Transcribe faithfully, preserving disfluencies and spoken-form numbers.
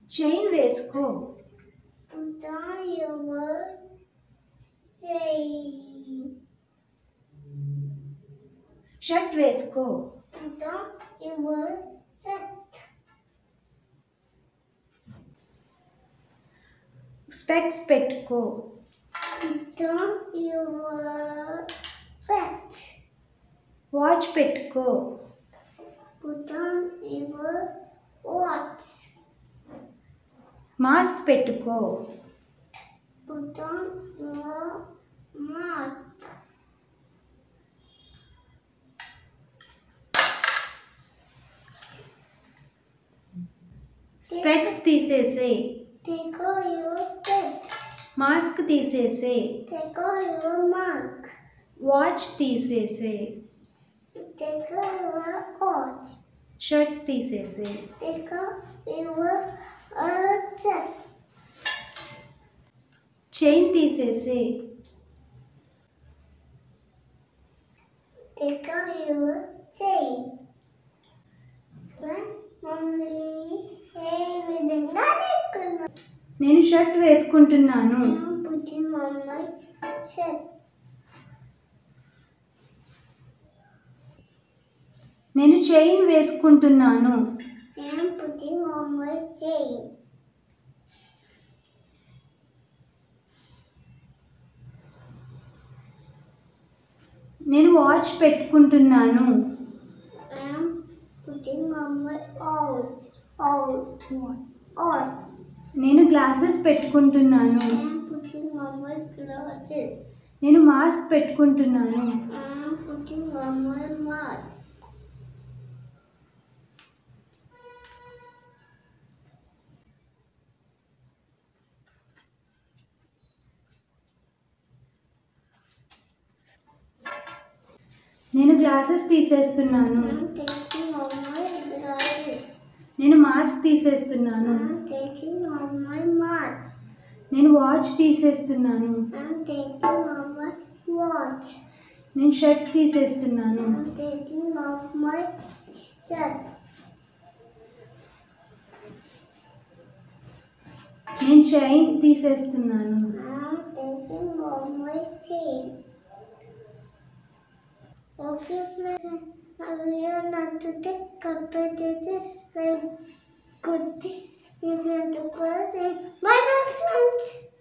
Chain వేసుకో. Put on your chain. Shirt వేసుకో. Put on your shirt. Specs పెట్టుకో. Put on your watch. Watch పెట్టుకో. Put on your watch. Mask పెట్టుకో. Put on your mask. Specs తీసేసే. Take off your pet. Mask తీసేసే. Take off your mask. Watch తీసేసే. Take off your watch. Shirt తీసేసే. Take off your uh, shirt. Chain తీసేసే. Take off your chain. Mummy ఏ విధంగా లేకున్నా నేను shirt వేసుకుంటున్నాను. పుట్టి మమ్మీ షర్ట్. నేను చైన్ వేసుకుంటున్నాను. నేను పుట్టి మమ్మీ చైన్. నేను వాచ్ పెట్టుకుంటున్నాను. I'm putting on my out. Out. Out. నేను గ్లాసెస్ పెట్టుకుంటున్నాను. I'm putting on my glasses. నేను మాస్క్ పెట్టుకుంటున్నాను. I'm putting on my mask. నేను గ్లాసెస్ తీసేస్తున్నాను. I'm taking on my glasses. నేను మాస్క్ తీసేస్తున్నాను. I'm taking on my mask. నేను watch తీసేస్తున్నాను. I'm taking off my watch. నేను షర్ట్ తీసేస్తున్నాను. I'm taking off my shirt. నేను చైన్ తీసేస్తున్నాను. I'm taking off my chain. Okay, friends. I will not to take competitive like good. If you want to play, bye bye, friends.